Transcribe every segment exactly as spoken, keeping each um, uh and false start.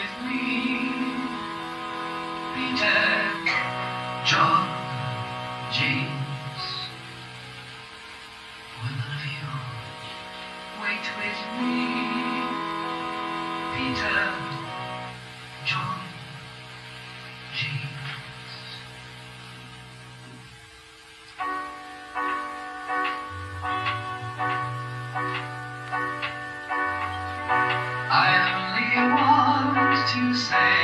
with me, Peter, John, James. Will of you wait with me, Peter, John, James. I only want to say,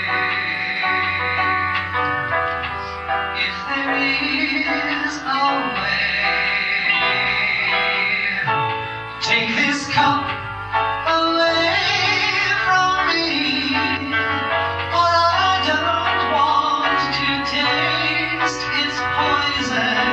if there is a way, take this cup away from me, for I don't want to taste its poison,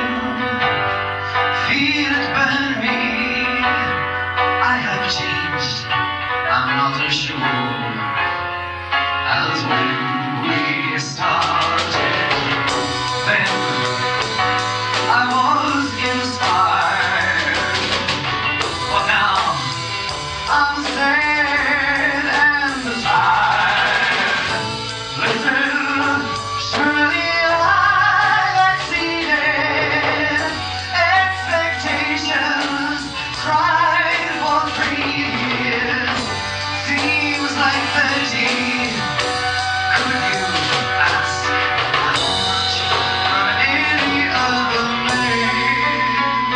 feel it burn me. I have changed, I'm not as sure as when we started. Then I was inspired, but now I'm sad and tired. Listen, surely I've exceeded expectations, tried for three years. Seems like thirty. Could you ask how much from any other man?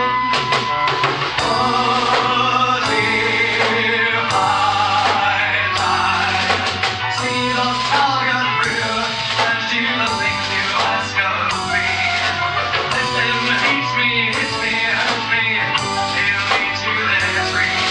Oh, dear, I die. See the target real and do the things you ask of me. Listen, teach me, hit me, hurt me, till me to their tree.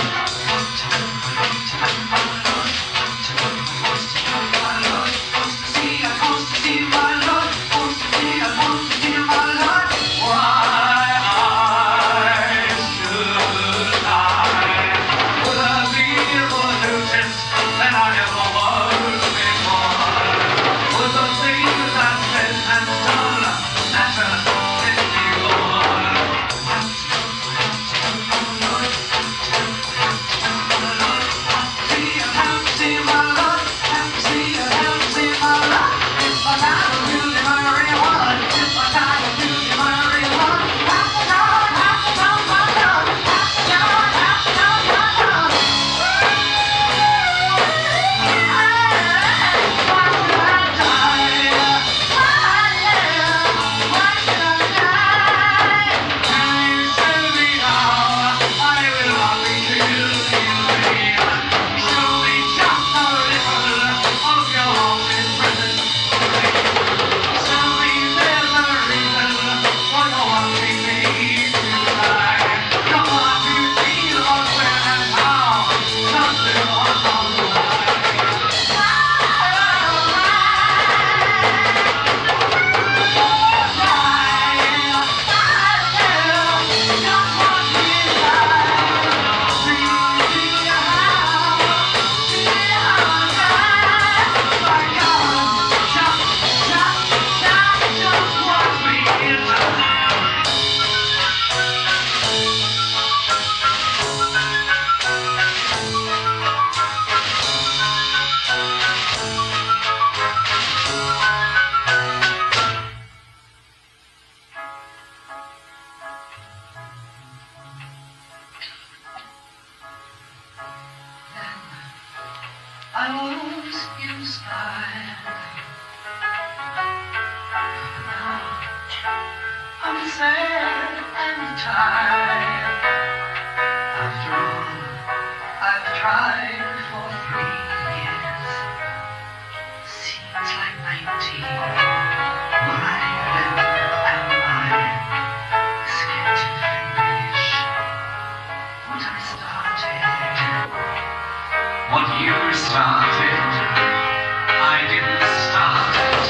I was inspired. Now I'm sad and tired. After all, I've tried for three years. Seems like ninety. Why then am I scared to finish what I started? What you started, I didn't start it.